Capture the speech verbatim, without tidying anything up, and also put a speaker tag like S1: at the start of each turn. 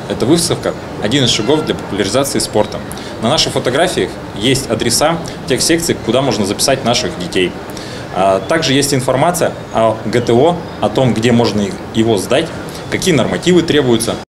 S1: эта выставка – один из шагов для популяризации спорта. На наших фотографиях есть адреса тех секций, куда можно записать наших детей. Также есть информация о гэ тэ о, о том, где можно его сдать, какие нормативы требуются.